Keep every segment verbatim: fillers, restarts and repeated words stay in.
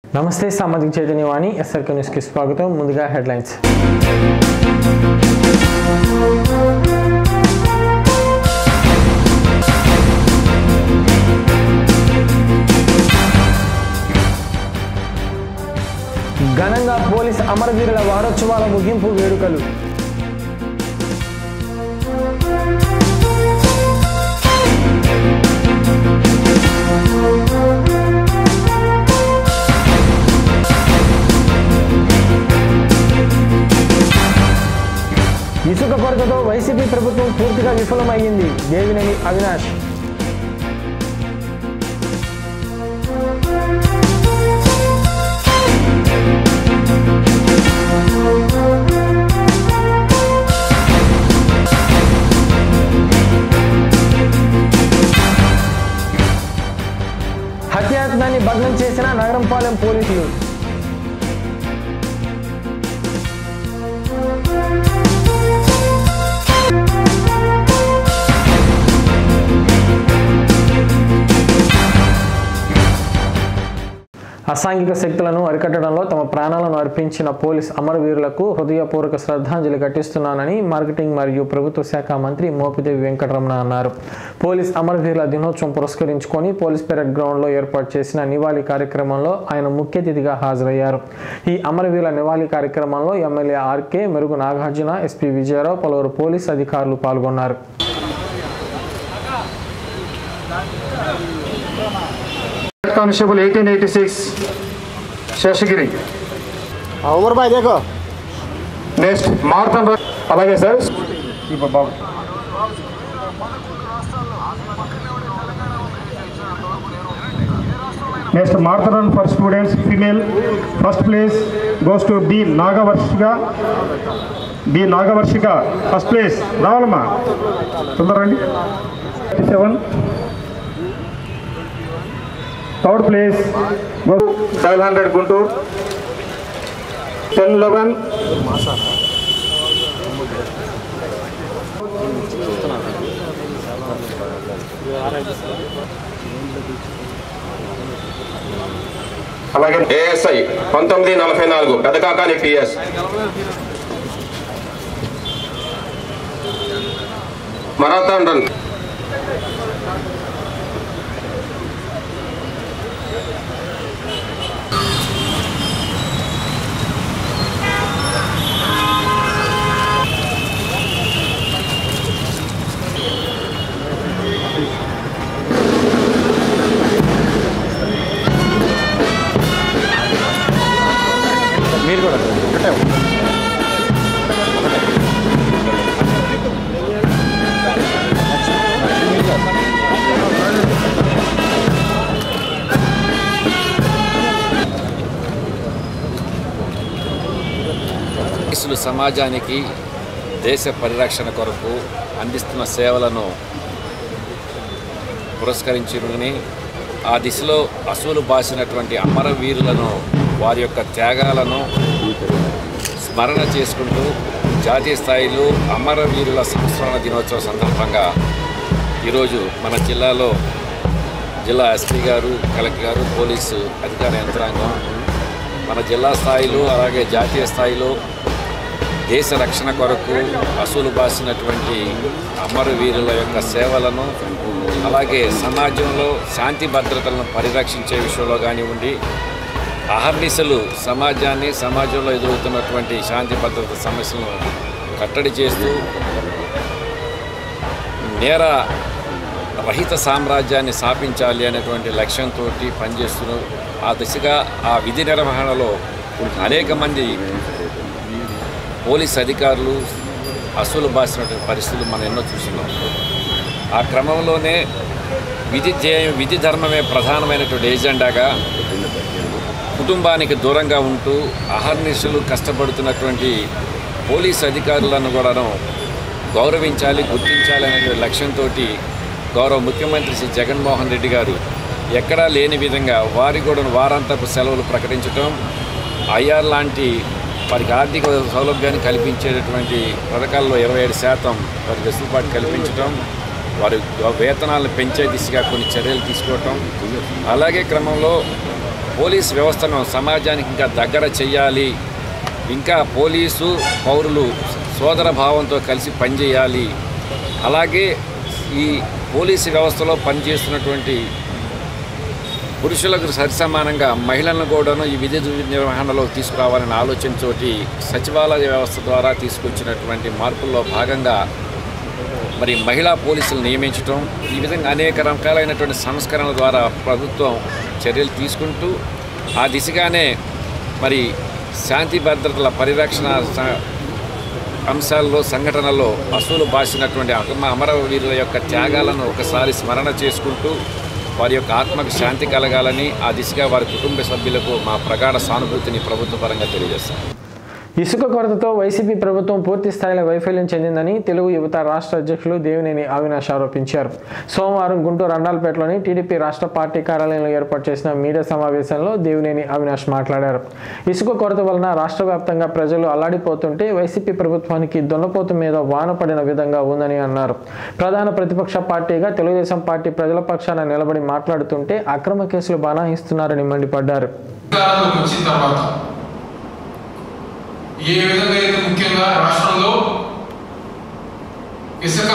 నమస్తే సామాజిక చైతన్యవాణి SRK news కి స్వాగతం. ముందుగా హెడ్లైన్స్. ఘనంగా పోలీస్ అమరవీరుల వారోత్సవాల ముగింపు వేడుకలు. ఇసుక కొరతతో వైసీపీ ప్రభుత్వం పూర్తిగా విఫలమైంది. దేవినేని అవినాష్. హత్యాయత్నాన్ని భగ్నం చేసిన నగరంపాలెం పోలీసులు. అసాంఘిక శక్తులను అరికట్టడంలో తమ ప్రాణాలను అర్పించిన పోలీస్ అమరవీరులకు హృదయపూర్వక శ్రద్ధాంజలి ఘటిస్తున్నానని మార్కెటింగ్ మరియు ప్రభుత్వ శాఖ మంత్రి మోపిదేవి వెంకటరమణ అన్నారు. పోలీస్ అమరవీరుల దినోత్సవం పురస్కరించుకొని పోలీస్ పెరేడ్ గ్రౌండ్లో ఏర్పాటు చేసిన నివాళి కార్యక్రమంలో ఆయన ముఖ్య అతిథిగా హాజరయ్యారు. ఈ అమరవీరుల నివాళి కార్యక్రమంలో ఎమ్మెల్యే ఆర్కే, మెరుగు నాగార్జున, ఎస్పీ విజయరావు, పలువురు పోలీస్ అధికారులు పాల్గొన్నారు. कांस्टेबल अठारह सौ छियासी शेषगिरी उमर भाई देखो नेक्स्ट मारतन అలాగే సార్ ఇప్పుడు బాబు next marathon for students female first place goes to B Nagavarshika B Nagavarshika first place రావాలమ్మా తొందరండి. Seven third place seven hundred Guntur ten eleven అలాగే ఏఎస్ఐ పంతొమ్మిది నలభై నాలుగు పెదకాకాని పిఎస్ మరాథాన్ రన్ మీరు కూడా పోలీసులు సమాజానికి దేశ పరిరక్షణ కొరకు అందిస్తున్న సేవలను పురస్కరించుకుని ఆ దిశలో అసూలు బాసినటువంటి అమరవీరులను, వారి యొక్క త్యాగాలను స్మరణ చేసుకుంటూ జాతీయ స్థాయిలో అమరవీరుల సంస్మరణ దినోత్సవం సందర్భంగా ఈరోజు మన జిల్లాలో జిల్లా ఎస్పీ గారు, కలెక్టర్ గారు, పోలీసు అధికార యంత్రాంగం మన జిల్లా స్థాయిలో అలాగే జాతీయ స్థాయిలో దేశ రక్షణ కొరకు అసూలు బాసినటువంటి అమరవీరుల యొక్క సేవలను అలాగే సమాజంలో శాంతి భద్రతలను పరిరక్షించే విషయంలో కానివ్వండి, అహర్నిశలు సమాజాన్ని సమాజంలో ఎదురవుతున్నటువంటి శాంతి భద్రత సమస్యలను కట్టడి చేస్తూ నేర రహిత సామ్రాజ్యాన్ని స్థాపించాలి అనేటువంటి లక్ష్యంతో పనిచేస్తూ ఆ దిశగా ఆ విధి నిర్వహణలో అనేక మంది పోలీస్ అధికారులు అసూలు బాసినటువంటి పరిస్థితులు మనం ఎన్నో చూస్తున్నాం. ఆ క్రమంలోనే విధి ధ్యేయం విధి ధర్మమే ప్రధానమైనటువంటి ఏజెండాగా కుటుంబానికి దూరంగా ఉంటూ అహర్నిశలు కష్టపడుతున్నటువంటి పోలీస్ అధికారులను కూడాను గౌరవించాలి, గుర్తించాలి అనేటువంటి లక్ష్యంతో గౌరవ ముఖ్యమంత్రి శ్రీ జగన్మోహన్ రెడ్డి గారు ఎక్కడా లేని విధంగా వారి కూడా వారాంతపు సెలవులు ప్రకటించడం, ఐఆర్ లాంటి వారికి ఆర్థిక సౌలభ్యాన్ని కల్పించేటటువంటి పథకాల్లో ఇరవై ఏడు శాతం వారికి వెసులుబాటు కల్పించడం, వారి వేతనాలను పెంచే దిశగా కొన్ని చర్యలు తీసుకోవటం, అలాగే క్రమంలో పోలీస్ వ్యవస్థను సమాజానికి ఇంకా దగ్గర చేయాలి, ఇంకా పోలీసు పౌరులు సోదర భావంతో కలిసి పనిచేయాలి. అలాగే ఈ పోలీసు వ్యవస్థలో పనిచేస్తున్నటువంటి పురుషులకు సరిసమానంగా మహిళలను కూడాను ఈ విధి నిర్వహణలో తీసుకురావాలనే ఆలోచనతోటి సచివాలయ వ్యవస్థ ద్వారా తీసుకొచ్చినటువంటి మార్పుల్లో భాగంగా మరి మహిళా పోలీసులు నియమించడం, ఈ విధంగా అనేక రకాలైనటువంటి సంస్కరణల ద్వారా ప్రభుత్వం చర్యలు తీసుకుంటూ ఆ దిశగానే మరి శాంతి భద్రతల పరిరక్షణ అంశాల్లో సంఘటనల్లో అసూలు బాసినటువంటి అమ అమరవీరుల యొక్క త్యాగాలను ఒకసారి స్మరణ చేసుకుంటూ వారి యొక్క ఆత్మకు శాంతి కలగాలని ఆ దిశగా వారి కుటుంబ సభ్యులకు మా ప్రగాఢ సానుభూతిని ప్రభుత్వ పరంగా తెలియజేస్తాం. ఇసుక కొరతతో వైసీపీ ప్రభుత్వం పూర్తి స్థాయిలో వైఫల్యం చెందిందని తెలుగు యువత రాష్ట్ర అధ్యక్షులు దేవినేని అవినాష్ ఆరోపించారు. సోమవారం గుంటూరు అండాలపేటలోని టీడీపీ రాష్ట్ర పార్టీ కార్యాలయంలో ఏర్పాటు చేసిన మీడియా సమావేశంలో దేవినేని అవినాష్ మాట్లాడారు. ఇసుక కొరత వలన రాష్ట్ర వ్యాప్తంగా ప్రజలు అల్లాడిపోతుంటే వైసీపీ ప్రభుత్వానికి దొన్నపోతు మీద వాన పడిన విధంగా ఉందని అన్నారు. ప్రధాన ప్రతిపక్ష పార్టీగా తెలుగుదేశం పార్టీ ప్రజల పక్షాన నిలబడి మాట్లాడుతుంటే అక్రమ కేసులు బనాయిస్తున్నారని మండిపడ్డారు. ఏ విధంగా అయితే ముఖ్యంగా రాష్ట్రంలో ఇసుక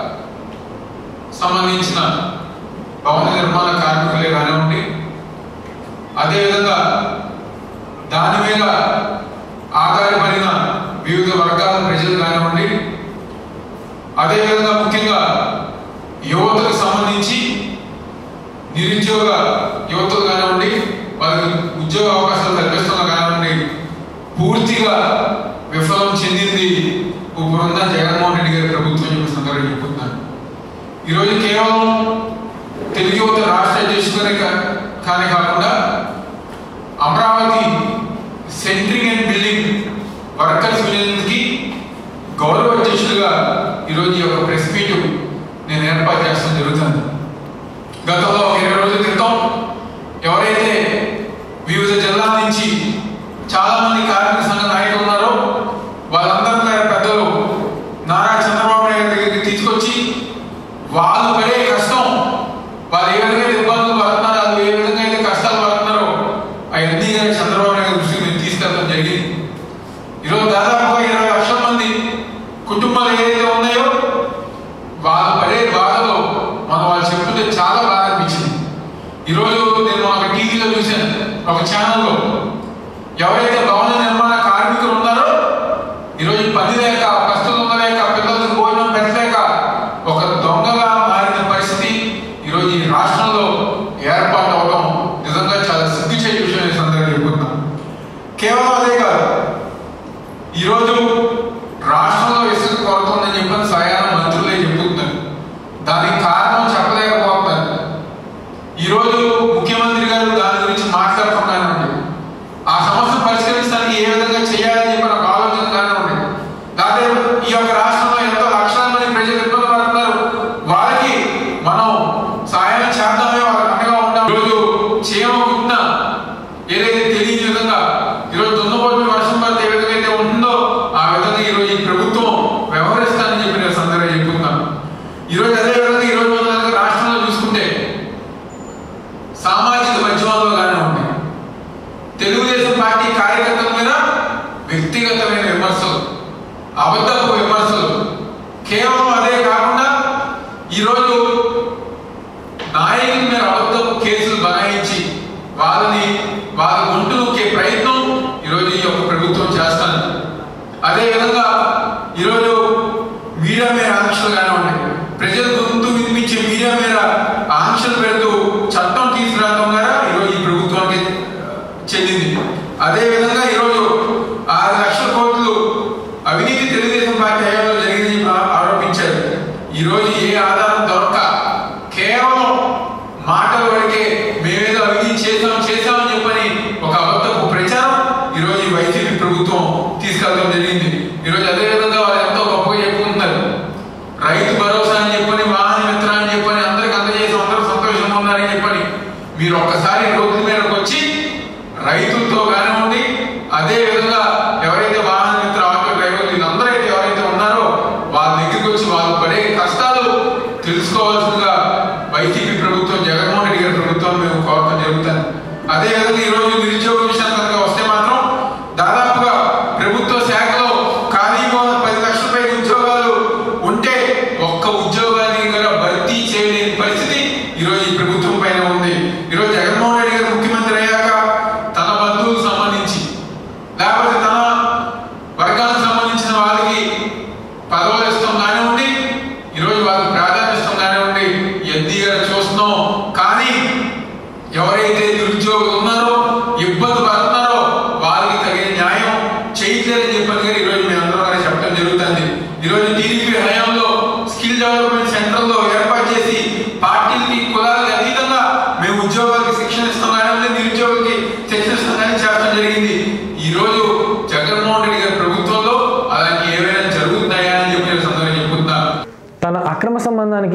సంబంధించిన భవన నిర్మాణ కార్మికులే కానివ్వండి, అదేవిధంగా దాని మీద ఆధారపడిన వివిధ వర్గాల ప్రజలు కానివ్వండి, అదేవిధంగా ముఖ్యంగా యువతకు సంబంధించి నిరుద్యోగ యువతలు కానివ్వండి, వారికి ఉద్యోగ అవకాశాలు కల్పిస్తున్న కానివ్వండి, పూర్తిగా విఫలం చెందింది ఇప్పుడున్న జగన్మోహన్ రెడ్డి గారి ప్రభుత్వం చెప్పిన సందర్భంగా చెప్పుతున్నాను. ఈరోజు కేవలం తెలుగు యువత రాష్ట్ర అధ్యక్షులనే కానీ కాకుండా Amaravati centring and building workers యూనియన్కి గౌరవ అధ్యక్షులుగా ఈరోజు ఈ యొక్క ప్రెస్ మీట్ నేను ఏర్పాటు చేస్తాం జరుగుతుంది. గతంలో ఒక ఇరవై రోజుల క్రితం ఎవరైతే వివిధ జిల్లాల నుంచి చాలా మంది కార్మిక సంఘ నాయకులు ఉన్నారో వాళ్ళందరూ పెద్దలు నారా చంద్రబాబు నాయుడు దగ్గరికి తీసుకొచ్చి వాళ్ళు పడే కష్టం, వాళ్ళు ఏ విధంగా ఇబ్బందులు పడుతున్నారు, వాళ్ళు ఏ విధంగా అయితే కష్టాలు పడుతున్నారో అవన్నీ కానీ చంద్రబాబు నాయుడు దృష్టికి నేను తీసుకెళ్ళడం జరిగింది. ఈరోజు దాదాపుగా ఇరవై లక్షల మంది కుటుంబాలు ఏదైతే ఉన్నాయో వాళ్ళు పడే బాధలో మనం వాళ్ళు చెప్తుంటే చాలా బాధ అనిపించింది. ఈరోజు నేను ఒక టీవీలో చూశాను, ఒక ఛానల్లో ఎవరైతే భవన నిర్మాణ కార్మికులు ఉన్నారో ఈరోజు పని లేక, కష్టం ఉండలేక, పిల్లలకు భోజనం పెట్టలేక ఒక దొంగగా మారిన పరిస్థితి ఈరోజు ఈ రాష్ట్రంలో ఏర్పాటు అవడం నిజంగా చాలా సిగ్గుచేటు విషయం ఈ సందర్భంగా చెప్పుకుంటున్నాం. కేవలం అదే కాదు, ఈరోజు రాష్ట్రంలో ఇసుక కొరత ఉందని చెప్పని స్వయాన మంత్రులే చెప్పుతున్నారు. దానికి కారణం చెప్పలేకపోతున్నారు. ఈరోజు ముఖ్యమంత్రి గారు దాని గురించి మాట్లాడుతున్నానండి. ఆ సమస్య పరిష్కరించడానికి ఏ విధంగా చేయాలని చెప్పి ఒక ఆలోచన కానివ్వండి, లేకపోతే ఈ యొక్క రాష్ట్రంలో ఎంతో లక్షల మంది ప్రజలు ఇబ్బంది పడుతున్నారు, వారికి మనం సాయం చేద్దామే, వాళ్ళకి అండగా ఉంటాం. ఈరోజు చీమ కుట్టిన ఏదైతే తెలియని విధంగా ఈరోజు దున్నపోటు వర్షం పడితే ఏ విధంగా అయితే ఉంటుందో ఆ విధంగా ఈరోజు ఈ ప్రభుత్వం వ్యవహరిస్తానని చెప్పి నేను సందర్భంగా చెప్పుకున్నాను. ఈరోజు అదే విధంగా ఈరోజు మన రాష్ట్రంలో చూసుకుంటే సామాజిక మధ్యమంలో కానివ్వండి, తెలుగుదేశం పార్టీ కార్యకర్తల మీద వ్యక్తిగతమైన విమర్శలు, అబద్ధపు విమర్శలు, కేవలం అదే కాకుండా ఈరోజు నాయకుల మీద అబద్ధపు కేసులు బనాయించి వాళ్ళని వాళ్ళ గుంటు నొక్కే ప్రయత్నం ఈరోజు ఈ యొక్క ప్రభుత్వం చేస్తాను. అదేవిధంగా ఈరోజు మీడియా మీద ఆంక్షలు కానివ్వండి, ప్రజల గొంతు వినిపించే మీడియా మీద ఆంక్షలు పెడుతూ చట్టం తీసుకురావడం ద్వారా ఈరోజు ఈ ప్రభుత్వానికి చెందింది. అదేవిధంగా ఈరోజు ఆరు లక్షల కోట్లు అవినీతి తెలుగుదేశం పార్టీ హయాంలో జరిగిందని ఆరోపించారు. ఈరోజు ఏ ఆధారం దొరక కేవలం మాటల వరకే మేమేదో అవినీతి చేసాం చేసామని చెప్పని ఒక అబద్ధపు ప్రచారం ఈరోజు ఈ వైసీపీ ప్రభుత్వం తీసుకెళ్ళడం జరిగింది. ఈరోజు అదేవిధంగా వాళ్ళు ఎంతో గొప్పగా చెప్పుకుంటున్నారు. రైతు భరోసా అని చెప్పని, వాహన మిత్ర అని చెప్పని, అందరికి అందజేసి అందరూ సంతోషంగా ఉన్నారని చెప్పని మీరు ఒక్కసారి రోడ్ల మీదకి వచ్చి రైతులతో కానివ్వండి, అదే విధంగా ఎవరైతే వాహన మిత్ర ఆటో డ్రైవర్లు వీళ్ళందరూ అయితే ఎవరైతే ఉన్నారో వాళ్ళ దగ్గరికి వచ్చి వాళ్ళు పడే కష్టాలు తెలుసుకోవాల్సిందిగా వైసీపీ ప్రభుత్వం, జగన్మోహన్ రెడ్డి గారి ప్రభుత్వం మేము కోరటం జరుగుతాను. అదేవిధంగా ఈరోజు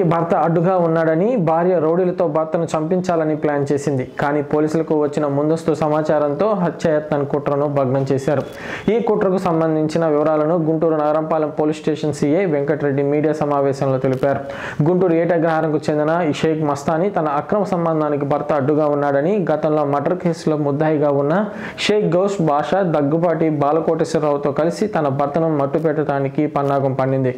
భర్త అడ్డుగా ఉన్నాడని భార్య రౌడీలతో భర్తను చంపించాలని ప్లాన్ చేసింది. కానీ పోలీసులకు వచ్చిన ముందస్తు సమాచారంతో హత్యాయత్నం కుట్రను భగ్నం చేశారు. ఈ కుట్రకు సంబంధించిన వివరాలను Guntur Nagarampalem police station CI Venkatareddy media సమావేశంలో తెలిపారు. గుంటూరు ఏటగ్రహారంకు చెందిన ఈ షేక్ మస్తానీ తన అక్రమ సంబంధానికి భర్త అడ్డుగా ఉన్నాడని, గతంలో మర్డర్ కేసులో ముద్దాయిగా ఉన్న షేక్ గౌస్ బాషా దగ్గుబాటి బాలకోటేశ్వరరావుతో కలిసి తన భర్తను మట్టుపెట్టడానికి పన్నాగం పండింది.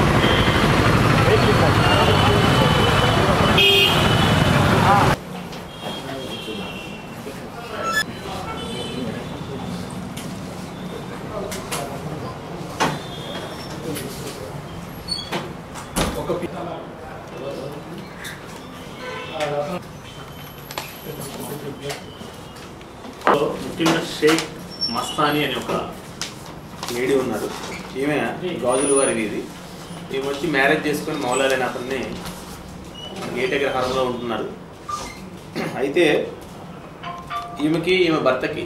ముఖ్యంగా షేక్ మస్తానీ అనే ఒక లేడీ ఉన్నారు. ఈమె గాజుల వారి వీధి. ఈమె వచ్చి మ్యారేజ్ చేసుకొని మౌలాలైన అతన్ని ఏటగ్రహారంలో ఉంటున్నారు. అయితే ఈమెకి ఈమె భర్తకి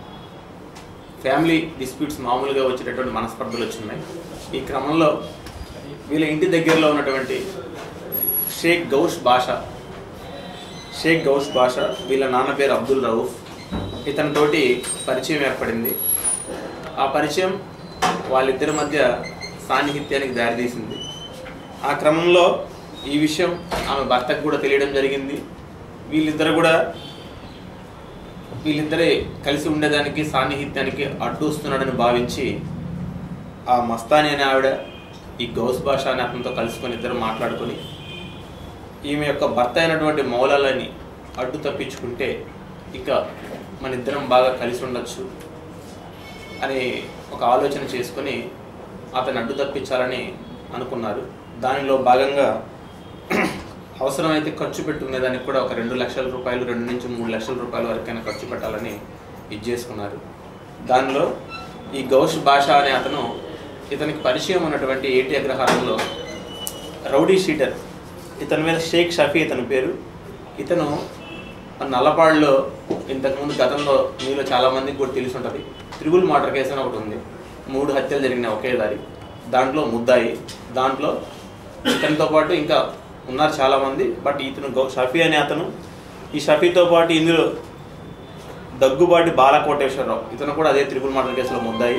ఫ్యామిలీ డిస్ప్యూట్స్ మామూలుగా వచ్చేటటువంటి మనస్పర్ధలు వచ్చినాయి. ఈ క్రమంలో వీళ్ళ ఇంటి దగ్గరలో ఉన్నటువంటి షేక్ గౌష్ బాషా షేక్ గౌష్ బాషా వీళ్ళ నాన్న పేరు అబ్దుల్ రౌఫ్, ఇతనితోటి పరిచయం ఏర్పడింది. ఆ పరిచయం వాళ్ళిద్దరి మధ్య సాన్నిహిత్యానికి దారితీసింది. ఆ క్రమంలో ఈ విషయం ఆమె భర్తకు కూడా తెలియడం జరిగింది. వీళ్ళిద్దరు కూడా వీళ్ళిద్దరే కలిసి ఉండేదానికి సాన్నిహిత్యానికి అడ్డు వస్తున్నాడని భావించి ఆ మస్తానీ అనే ఆవిడ ఈ గౌస్ బాషా అనే అతనితో కలుసుకొని ఇద్దరు మాట్లాడుకొని ఈమె యొక్క భర్త అయినటువంటి మౌలాలని అడ్డు తప్పించుకుంటే ఇక మన ఇద్దరం బాగా కలిసి ఉండొచ్చు అని ఒక ఆలోచన చేసుకొని అతను అడ్డు తప్పించాలని అనుకున్నారు. దానిలో భాగంగా అవసరమైతే ఖర్చు పెట్టుకునేదానికి కూడా ఒక రెండు లక్షల రూపాయలు రెండు నుంచి మూడు లక్షల రూపాయల వరకైనా ఖర్చు పెట్టాలని ఇది చేసుకున్నారు. దానిలో ఈ గౌష్ బాషా అనే అతను ఇతనికి పరిచయం ఉన్నటువంటి ఏటీ అగ్రహారంలో రౌడీ షీటర్, ఇతని మీద షేక్ షఫీ ఇతని పేరు. ఇతను నల్లపాడులో ఇంతకుముందు గతంలో మీలో చాలామందికి కూడా తెలిసి ఉంటుంది, త్రిబుల్ మర్డర్ కేసు అని ఒకటి ఉంది. మూడు హత్యలు జరిగినాయి ఒకే దారి. దాంట్లో ముద్దాయి, దాంట్లో ఇతనితో పాటు ఇంకా ఉన్నారు చాలామంది. బట్ ఇతను గౌ షఫీ అనే అతను. ఈ షఫీతో పాటు ఇందులో దగ్గుబాటి బాలకోటేశ్వరరావు, ఇతను కూడా అదే త్రిబుల్ మర్డర్ కేసులో ముద్దాయి.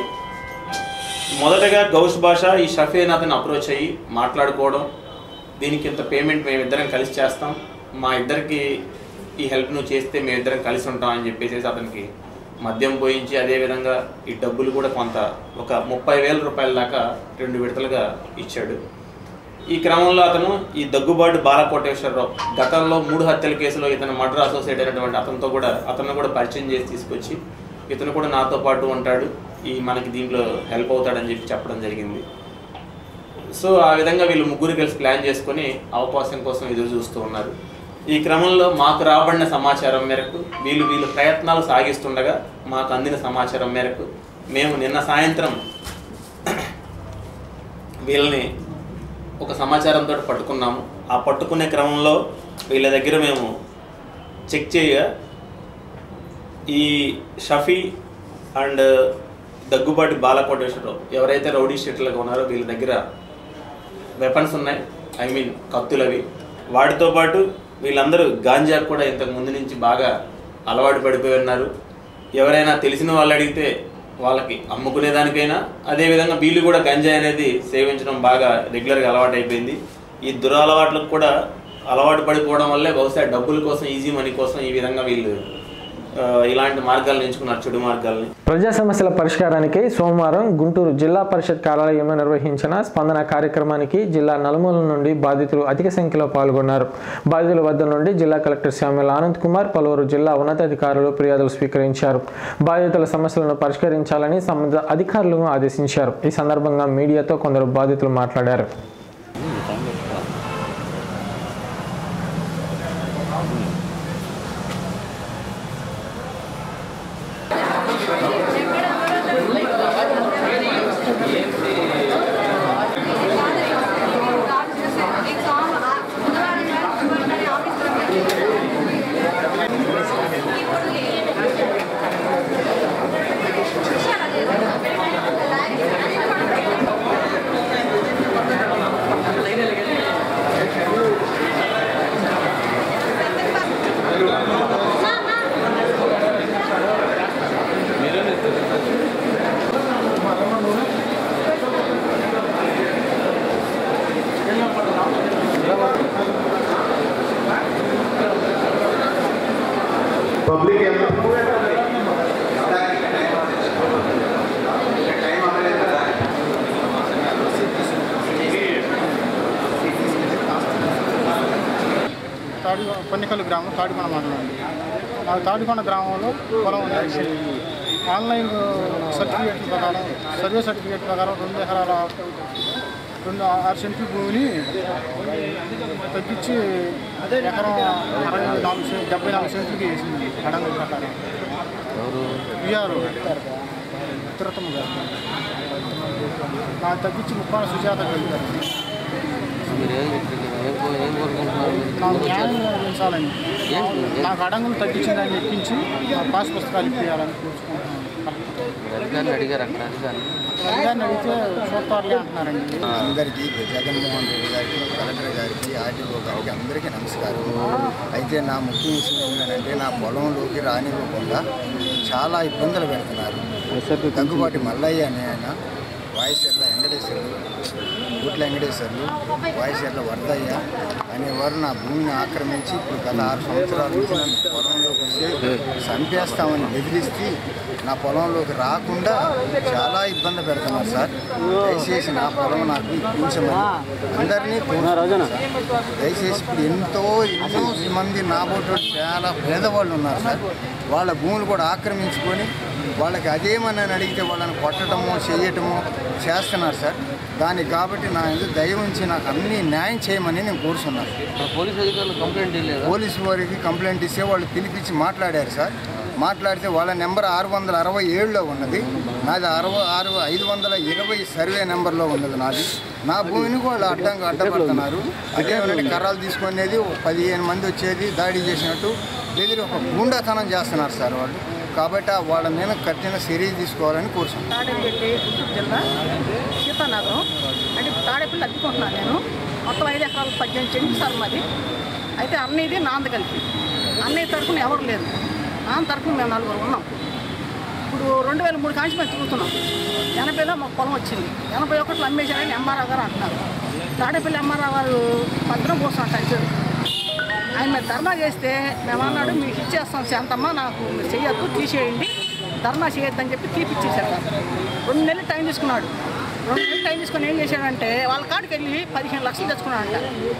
మొదటగా గౌష్ బాషా ఈ షఫీ అని అతను అప్రోచ్ అయ్యి మాట్లాడుకోవడం, దీనికి ఇంత పేమెంట్ మేమిద్దరం కలిసి చేస్తాం, మా ఇద్దరికి ఈ హెల్ప్ నువ్వు చేస్తే మేమిద్దరం కలిసి ఉంటాం అని చెప్పేసి అతనికి మద్యం పోయించి అదేవిధంగా ఈ డబ్బులు కూడా కొంత ఒక ముప్పై వేల రూపాయల దాకా రెండు విడతలుగా ఇచ్చాడు. ఈ క్రమంలో అతను ఈ దగ్గుబాటు బాలకోటేశ్వరరావు గతంలో మూడు హత్యల కేసులో ఇతను మర్డర్ అసోసియేట్ అయినటువంటి అతనితో కూడా అతను కూడా పరిచయం చేసి తీసుకొచ్చి ఇతను కూడా నాతో పాటు ఉంటాడు, ఈ మనకి దీంట్లో హెల్ప్ అవుతాడని చెప్పి చెప్పడం జరిగింది. సో ఆ విధంగా వీళ్ళు ముగ్గురు కలిసి ప్లాన్ చేసుకొని అవకాశం కోసం ఎదురు చూస్తూ ఉన్నారు. ఈ క్రమంలో మాకు రాబడిన సమాచారం మేరకు వీళ్ళు వీళ్ళు ప్రయత్నాలు సాగిస్తుండగా మాకు అందిన సమాచారం మేరకు మేము నిన్న సాయంత్రం వీళ్ళని ఒక సమాచారంతో పట్టుకున్నాము. ఆ పట్టుకునే క్రమంలో వీళ్ళ దగ్గర మేము చెక్ చేయగా ఈ షఫీ అండ్ దగ్గుబాటి బాలకోటేశ్వరరావు ఎవరైతే రౌడీ షీటర్లుగా ఉన్నారో వీళ్ళ దగ్గర వెపన్స్ ఉన్నాయి, ఐ మీన్ కత్తులవి. వాటితో పాటు వీళ్ళందరూ గాంజా కూడా ఇంతకు ముందు నుంచి బాగా అలవాటు పడిపోయి ఉన్నారు. ఎవరైనా తెలిసిన వాళ్ళు అడిగితే వాళ్ళకి అమ్ముకునేదానికైనా, అదేవిధంగా వీళ్ళు కూడా గంజాయి అనేది సేవించడం బాగా రెగ్యులర్గా అలవాటు అయిపోయింది. ఈ దురలవాట్లకు కూడా అలవాటు పడిపోవడం వల్లే బహుశా డబ్బుల కోసం, ఈజీ మనీ కోసం ఈ విధంగా వీళ్ళు ఇలాంటి మార్గాలను ఎంచుకున్నారు, చెడు మార్గాలని. ప్రజా సమస్యల పరిష్కారానికి సోమవారం గుంటూరు జిల్లా పరిషత్ కార్యాలయంలో నిర్వహించిన స్పందన కార్యక్రమానికి జిల్లా నలుమూలల నుండి బాధితులు అధిక సంఖ్యలో పాల్గొన్నారు. బాధితుల వద్ద నుండి జిల్లా కలెక్టర్ శ్యామల ఆనంద్ కుమార్, పలువురు జిల్లా ఉన్నతాధికారులు ఫిర్యాదులు స్వీకరించారు. బాధితుల సమస్యలను పరిష్కరించాలని సంబంధిత అధికారులను ఆదేశించారు. ఈ సందర్భంగా మీడియాతో కొందరు బాధితులు మాట్లాడారు. కొన్నికల్లు గ్రామం తాడికొండ మండలం. ఆ తాడికొండ గ్రామంలో పొలం ఉంది. ఆన్లైన్ సర్టిఫికేట్ ప్రకారం సర్వే సర్టిఫికేట్ ప్రకారం రెండు ఎకరాల రెండు ఆరు సెంట్ల భూమిని తగ్గించి ఎకరం అరవై నాలుగు సెంట్ డెబ్బై నాలుగు సెంట్లకి వేసింది అడంగుల ప్రకారం. విఆర్ తిరుతమ్మ గారు నాకు తగ్గించి ముప్పాల సుజాత కలిగారు. నాకు న్యాయం పెంచాలని, నాకు అడంగులు తగ్గించిన దాన్ని ఎక్కించి పాస్ పుస్తకాలు ఇప్పించాలని కూర్చుకుంటున్నాను. అడిగారు అక్కడ అధికారులు అధికారిని అడిగితే చూస్తారులే అంటున్నారండి. అందరికీ జగన్మోహన్ రెడ్డి గారికి, కలెక్టర్ గారికి, ఆర్టీఓ గారికి అందరికీ నమస్కారం. అయితే నా ముఖ్య విషయం ఏంటంటే నా పొలంలోకి రానివ్వకుండా చాలా ఇబ్బందులు పెడుతున్నారు. దగ్గుబాటి మల్లయ్య అనే ఆయన, వాయిసర్ల వెంకటేశ్వర్లు, గుట్ల వెంకటేశ్వర్లు, వాయిసర్ల వరదయ్య అనేవారు నా భూమిని ఆక్రమించి ఇప్పుడు గత ఆరు సంవత్సరాల నుంచి నన్ను పొలంలోకి వస్తే చంపేస్తామని బెదిరిస్తే నా పొలంలోకి రాకుండా చాలా ఇబ్బంది పెడుతున్నారు సార్. దయచేసి నా పొలం నాకు ఇప్పించమని అందరినీ కోరుతున్నాను. దయచేసి ఇప్పుడు ఎంతో ఎన్నో మంది నా బోటు చాలా పేదవాళ్ళు ఉన్నారు సార్. వాళ్ళ భూములు కూడా ఆక్రమించుకొని వాళ్ళకి అదేమని అడిగితే వాళ్ళని కొట్టడమో చేయటమో చేస్తున్నారు సార్. దానికి కాబట్టి నా ఎందుకు దయ ఉంచి నాకు అన్ని న్యాయం చేయమని నేను కోరుతున్నాను. పోలీసు అధికారులు కంప్లైంట్ ఇవ్వలేదు. పోలీసు వారికి కంప్లైంట్ ఇస్తే వాళ్ళు పిలిపించి మాట్లాడారు సార్. మాట్లాడితే వాళ్ళ నెంబర్ ఆరు వందల అరవై ఏడులో ఉన్నది, నాది అరవై ఆరు ఐదు వందల ఇరవై సర్వే నెంబర్లో ఉన్నది నాది. నా భూమిని వాళ్ళు అడ్డంగా అడ్డపడుతున్నారు. అదేమంటే కర్రలు తీసుకునేది పదిహేను మంది వచ్చేది దాడి చేసినట్టు బెదిరి ఒక గుండాతనం చేస్తున్నారు సార్ వాళ్ళు. కాబట్టి వాళ్ళ మీద కఠిన చర్య తీసుకోవాలని కోరుతున్నాను. తాడేపల్లి గుంటూరు జిల్లా సీతానగరం అంటే తాడేపల్లి అద్దుకుంటున్నాను నేను. మొత్తం ఐదు ఎకరాలు పద్దెనిమిది చెంది సార్ మాది. అయితే అన్నయ్యది నాంద కలిపి అన్నయ్య తరఫున ఎవరు లేదు, నాన్న తరఫున మేము నలుగురు ఉన్నాం. ఇప్పుడు రెండు వేల మూడు కాంచి మేము తిరుగుతున్నాం. ఎనభైలో మాకు పొలం వచ్చింది. ఎనభై ఒకటిలో అమ్మేశారని ఎంఆర్ఆర్ గారు అంటున్నారు. తాడేపల్లి ఎంఆర్ఆర్ గారు పత్రం కోసం అంటారు. ఆయన మీరు ధర్నా చేస్తే మేము అన్నాడు మీకు ఇచ్చేస్తాం శాంతమ్మ, నాకు మీరు చెయ్యొద్దు, తీసేయండి, ధర్నా చేయొద్దని చెప్పి తీపిచ్చేసాడు. రెండు నెలలు టైం తీసుకున్నాడు. రెండు నెలలు టైం తీసుకొని ఏం చేశాడంటే వాళ్ళ కాడికి వెళ్ళి పదిహేను లక్షలు తెచ్చుకున్నాడంట.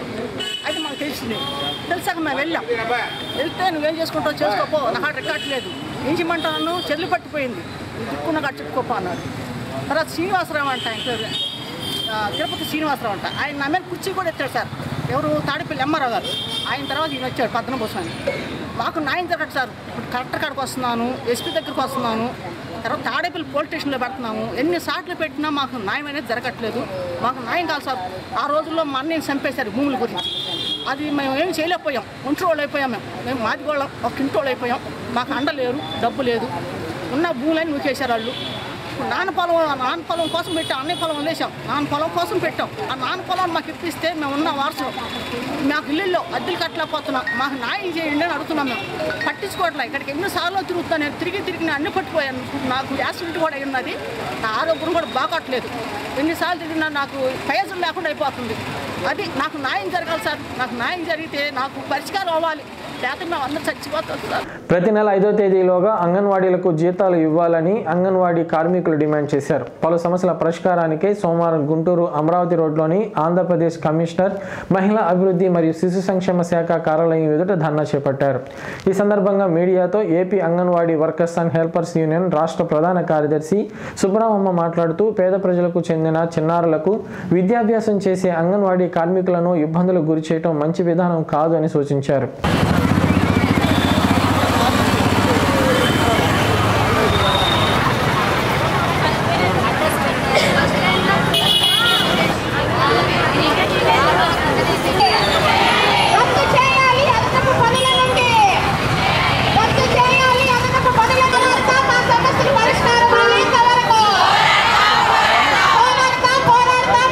అయితే మాకు తెలిసింది. తెలిసాక మేము వెళ్ళాం. వెళ్తే నువ్వేం చేసుకుంటావు చేసుకోపో, నా కాడ రికార్డు లేదు, ఏం చేయమంటాను, చెల్లి పట్టిపోయింది, దిక్కున్న కాడ చెప్పుకోపో అన్నాడు. తర్వాత శ్రీనివాసరావు అంట, ఆయన తిరుపతి శ్రీనివాసరావు అంట, ఆయన నా మీద కుర్చీ కూడా ఎత్తాడు సార్. ఎవరు? తాడేపల్లి ఎంఆర్ఆర్ గారు. ఆయన తర్వాత ఈయన వచ్చాడు పద్మన బోసాని. మాకు న్యాయం జరగదు సార్. ఇప్పుడు కలెక్టర్ కాడికి వస్తున్నాను, ఎస్పీ దగ్గరికి వస్తున్నాను, తర్వాత తాడేపల్లి పోలీస్ స్టేషన్లో పెడుతున్నాము. ఎన్ని సార్లు పెట్టినా మాకు న్యాయం అనేది జరగట్లేదు. మాకు న్యాయం కాదు సార్. ఆ రోజుల్లో మా అన్నయ్యని చంపేశారు భూముల గురించి. అది మేము ఏం చేయలేకపోయాం. ఒంటరోళ్ళు అయిపోయాం. మేము మేము మాది వాళ్ళం, ఒక ఇంటోళ్ళు అయిపోయాం. మాకు అండ లేరు, డబ్బు లేదు, ఉన్న భూములని నూకేశారు వాళ్ళు. నాన్న పొలం నాన్న పొలం కోసం పెట్టాం, అన్నయ్య పొలం వదిలేసాం, నాన్న పొలం కోసం పెట్టాం. ఆ నాన్న పొలం మాకు ఇప్పిస్తే మేము ఉన్న వారసులు. మాకు ఇల్లుల్లో అద్దెలు కట్టలేకపోతున్నాం, మాకు న్యాయం చేయండి అని అడుగుతున్నాం. మేము పట్టించుకోవట్లే. ఇక్కడికి ఎన్నోసార్లు తిరుగుతాను నేను, తిరిగి తిరిగి నేను అన్ని పట్టిపోయాను. నాకు యాక్సిడెంట్ కూడా అయింది. నా ఆరోగ్యం కూడా బాగట్లేదు. ఎన్నిసార్లు తిరిగినా నాకు ప్రయోజనం లేకుండా అయిపోతుంది. అది నాకు న్యాయం జరగాలి సార్. నాకు న్యాయం జరిగితే నాకు పరిష్కారం అవ్వాలి, లేకపోతే మేము అందరూ చచ్చిపోతాం సార్. ప్రతి నెల ఐదో తేదీలోగా అంగన్వాడీలకు జీతాలు ఇవ్వాలని అంగన్వాడీ కార్మికులు డిమాండ్ చేశారు. పలు సమస్యల పరిష్కారానికే సోమవారం గుంటూరు అమరావతి రోడ్లోని ఆంధ్రప్రదేశ్ కమిషనర్ మహిళా అభివృద్ధి మరియు శిశు సంక్షేమ శాఖ కార్యాలయం ఎదుట ధర్నా చేపట్టారు. ఈ సందర్భంగా మీడియాతో AP anganwadi workers and helpers union రాష్ట్ర ప్రధాన కార్యదర్శి సుబ్రహ్మమ్మ మాట్లాడుతూ పేద ప్రజలకు చెందిన చిన్నారులకు విద్యాభ్యాసం చేసే అంగన్వాడీ కార్మికులను ఇబ్బందులకు గురి చేయడం మంచి విధానం కాదు అని సూచించారు.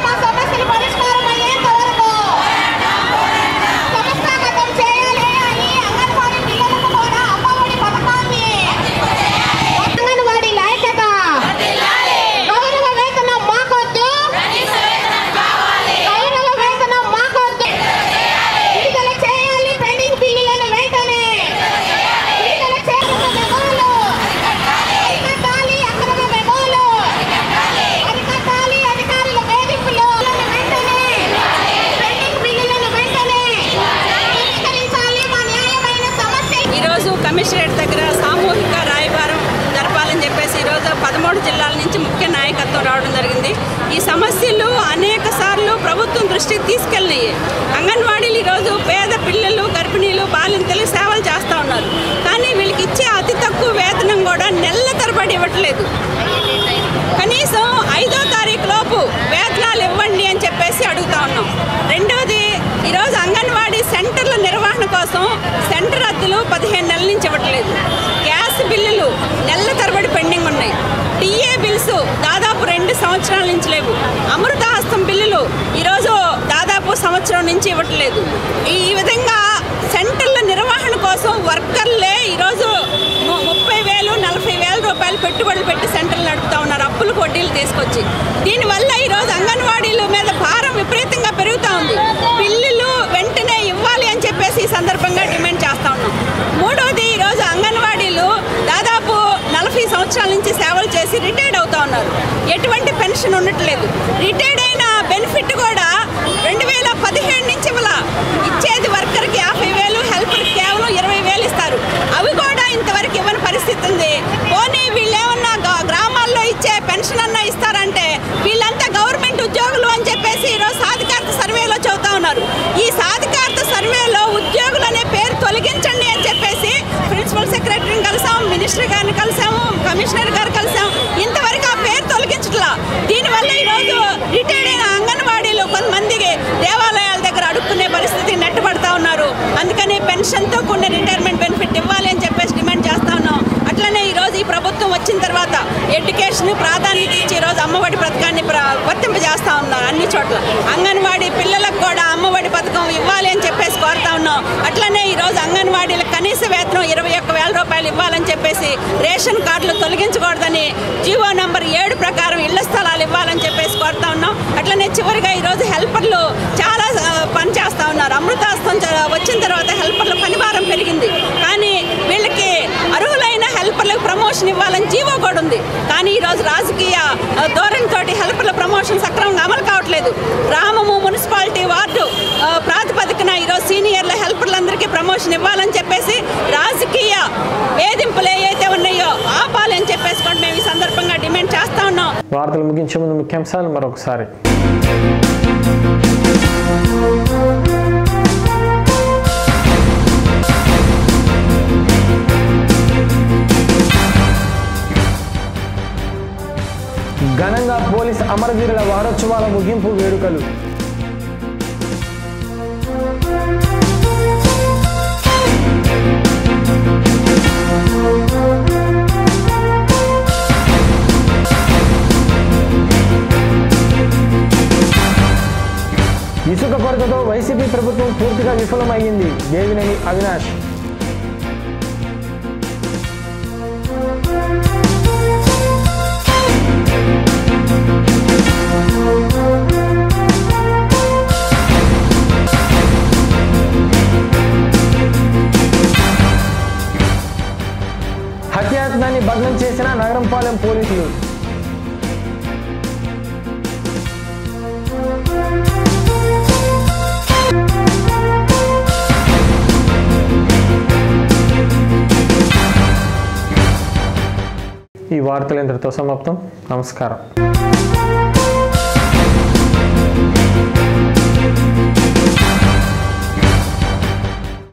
పరిష్కారం అయ్యేంత వరకు సంస్థాగతం చేయాలి అని జిల్లాల నుంచి ముఖ్య నాయకత్వం రావడం జరిగింది. ఈ సమస్యలు అనేక సార్లు ప్రభుత్వం దృష్టికి తీసుకెళ్ళినాయి. అంగన్వాడీలు ఈరోజు పేద పిల్లలు, గర్భిణీలు, బాలింతలు సేవలు చేస్తూ ఉన్నారు. కానీ వీళ్ళకి ఇచ్చే అతి తక్కువ వేతనం కూడా నెలల తరబడి ఇవ్వట్లేదు. కనీసం ఐదో తారీఖు లోపు వేతనాలు ఇవ్వండి అని చెప్పేసి అడుగుతా ఉన్నాం. రెండవది, ఈరోజు అంగన్వాడీ సెంటర్ల నిర్వహణ కోసం సెంటర్ అద్దెలు పదిహేను నెలల నుంచి ఇవ్వట్లేదు. గ్యాస్ బిల్లులు నెలల తరబడి పెండింగ్ ఉన్నాయి. టీఏ బిల్స్ దాదాపు రెండు సంవత్సరాల నుంచి లేవు. అమృతహస్తం బిల్లులు ఈరోజు దాదాపు సంవత్సరం నుంచి ఇవ్వట్లేదు. ఈ విధంగా సెంటర్ల నిర్వహణ కోసం వర్కర్లే ఈరోజు ముప్పై వేలు నలభై వేల రూపాయలు పెట్టుబడులు పెట్టి సెంటర్లు నడుపుతా ఉన్నారు, అప్పులు వడ్డీలు తీసుకొచ్చి. దీనివల్ల ఈరోజు అంగన్వాడీల మీద భారం విపరీతంగా పెరుగుతూ ఉంది. బిల్లులు వెంటనే ఇవ్వాలి అని చెప్పేసి ఈ సందర్భంగా డిమాండ్ చేస్తూ ఉన్నాం. మూడవది, ఈరోజు అంగన్వాడీలు దాదాపు నలభై సంవత్సరాల నుంచి సేవలు చేసి రిటైర్డ్ అవుతా ఉన్నారు. ఎటువంటి పెన్షన్ ఉండట్లేదు. రిటైర్డ్ అయిన బెనిఫిట్ కూడా రెండు వేల పదిహేడు నుంచి ఇవ్వాల ఇచ్చేది వర్కర్కి యాభై వేలు, హెల్పర్కి కేవలం ఇరవై వేలు ఇస్తారు. అవి కూడా ఇంతవరకు ఇవ్వని పరిస్థితి ఉంది. పోనీ వీళ్ళేమన్నా గ్రామాల్లో ఇచ్చే పెన్షన్ అన్నా ఇస్తారంటే వీళ్ళంతా గవర్నమెంట్ ఉద్యోగులు అని చెప్పేసి ఈరోజు సాధికారత సర్వేలో చెబుతా ఉన్నారు. ఈ సాధికారత సర్వేలో ఉద్యోగులు అనే పేరు తొలగించండి అని చెప్పేసి ప్రిన్సిపల్ సెక్రటరీని కలిసాం, మినిస్టర్ గారిని కలిసాము, కమిషనర్ గారు కలిసాం. ఇంతవరకు ఆ పేరు తొలగించట్లా. దీనివల్ల ఈరోజు రిటైర్డ్ అయిన అంగన్వాడీలు కొంతమందికి దేవాలయాల దగ్గర అడుక్కునే పరిస్థితి నెట్టబడతా ఉన్నారు. అందుకని పెన్షన్తో కూడిన రిటైర్మెంట్ బెనిఫిట్ ఇవ్వాలి అని చెప్పేసి డిమాండ్ చేస్తా ఉన్నాం. అట్లనే ఈరోజు ఈ ప్రభుత్వం వచ్చిన తర్వాత ఎడ్యుకేషన్ ప్రాధాన్యత ఇచ్చి ఈరోజు అమ్మఒడి పథకాన్ని వర్తింపజేస్తూ ఉన్నారు అన్ని చోట్ల. అంగన్వాడీ పిల్లలకు కూడా అమ్మఒడి పథకం ఇవ్వాలి అని చెప్పేసి కోరుతా ఉన్నాం. అట్లనే ఈరోజు అంగన్వాడీలకు కనీస వేతనం ఇరవై ఒక్క వేల రూపాయలు ఇవ్వాలని చెప్పేసి, రేషన్ కార్డులు తొలగించకూడదని జీవో నంబర్ ఏడు ప్రకారం ఇళ్ల స్థలాలు ఇవ్వాలని చెప్పేసి కోరుతా ఉన్నాం. అట్లనే చివరిగా ఈరోజు హెల్పర్లు చాలా పని చేస్తూ ఉన్నారు. అమృతాస్తం వచ్చిన తర్వాత హెల్పర్ల పనిభారం పెరిగింది. కానీ వీళ్ళకి అర్హులైన హెల్పర్లకు ప్రమోషన్ ఇవ్వాలని జీవో కూడా ఉంది. కానీ ఈరోజు రాజకీయ ధోరణితో హెల్పర్ల ప్రమోషన్ సక్రమంగా అమలు కావట్లేదు. గ్రామము, మున్సిపాలిటీ, వార్డు ప్రాతిపదికన ఈరోజు సీనియర్ల హెల్పర్లందరికీ ప్రమోషన్ ఇవ్వాలని చెప్పేసి రాజకీయ వేధింపులు ఏవైతే ఉన్నాయో ఆపాలి అని చెప్పేసి కూడా మేము ఈ సందర్భంగా డిమాండ్ చేస్తా ఉన్నాం. వార్తలు ముగించే ముందు ముఖ్యాంశాలు మరొకసారి. ఘనంగా పోలీస్ అమరవీరుల వారోత్సవాల ముగింపు వేడుకలు. ఇసుక కొరతతో వైసీపీ ప్రభుత్వం పూర్తిగా విఫలమైంది. దేవినేని అవినాష్. హత్యాయత్నాన్ని భగ్నం చేసిన నగరంపాలెం పోలీసులు. ఈ వార్తలు ఇంతటితో సమాప్తం. నమస్కారం.